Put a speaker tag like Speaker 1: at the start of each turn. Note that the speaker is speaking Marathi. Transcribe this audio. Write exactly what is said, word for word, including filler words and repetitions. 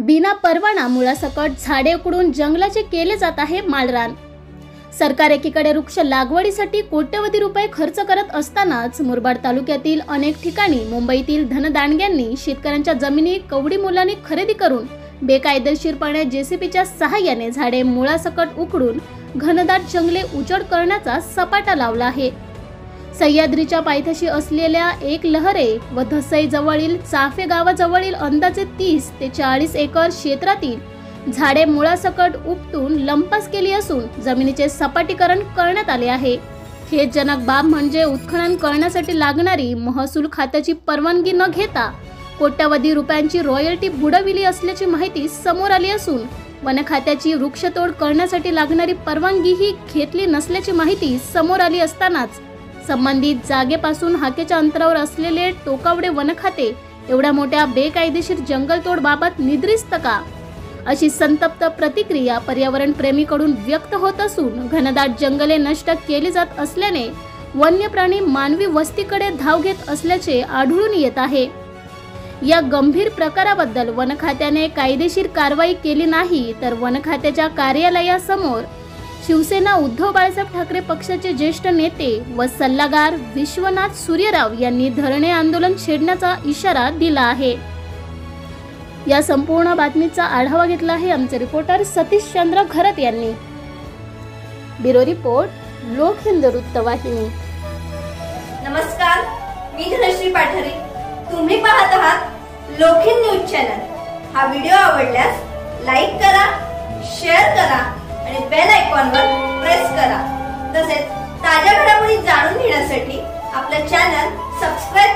Speaker 1: बिना परवाना मुळासकट झाडे उकडून जंगलाचे केले जात आहे माळरान। सरकार एकीकडे वृक्ष लागवडीसाठी कोट्यवधी रुपये खर्च करत असतानाच मुरबाड तालुक्यातील अनेक ठिकाणी मुंबईतील धनदांडग्यांनी शेतकऱ्यांच्या जमिनी कवडी मोलाने खरेदी करून बेकायदेशीरपणे जेसीबीच्या सहाय्याने झाडे मुळासकट उकडून घनदाट जंगले उजड करण्याचा सपाटा लावला आहे। सह्याद्रीच्या पायथ्याशी असलेल्या एक लहरे व धसई जवळील चाफे गावाजवळील अंदाजे तीस ते चाळीस एकर क्षेत्रातील झाडे मुळासकट उपटून लंपास केली असून जमिनीचे सपाटीकरण करण्यात आले आहे। खेदजनक बाब म्हणजे उत्खनन करण्यासाठी लागणारी महसूल खात्याची परवानगी न घेता कोट्यवधी रुपयांची रॉयल्टी बुडविली असल्याची माहिती समोर आली असून वन खात्याची वृक्षतोड करण्यासाठी लागणारी परवानगीही घेतली नसल्याची माहिती समोर आली असतानाच संबंधित जागेपासून हाकेच्या अंतरावर असलेले टोकावडे वन खाते एवढ्या मोठ्या बेकायदेशीर जंगलतोड बाबत निद्रिस्त का, अशी संतप्त प्रतिक्रिया पर्यावरण प्रेमीकडून व्यक्त होत असून घनदाट जंगले नष्ट केली जात असल्याने वन्य प्राणी मानवी वस्तीकडे धाव घेत असल्याचे आढळून येत आहे। या गंभीर प्रकाराबद्दल वन खात्याने कायदेशीर कारवाई केली नाही तर वन खात्याच्या कार्यालयासमोर शिवसेना उद्धव बाळासाहेब ठाकरे पक्षाचे ज्येष्ठ नेते व सल्लागार विश्वनाथ सूर्यराव यांनी धरणे आंदोलन छेडण्याचा इशारा दिला आहे। या संपूर्ण बातमीचा आढावा घेतला आहे आमचे रिपोर्टर सतीश चंद्र घरत यांनी। ब्युरो रिपोर्ट, लोकहिंद वृत्तवाहिनी।
Speaker 2: नमस्कार, मी धनश्री पाठारे। तुम्ही पाहत आहात लोकहिंद न्यूज चॅनल। हा व्हिडिओ आवडल्यास लाईक करा, शेअर करा आणि बेल आयकॉनवर प्रेस करा। तसेच ताज्या घडामोडी जाणून घेण्यासाठी आपले चॅनल सबस्क्राइब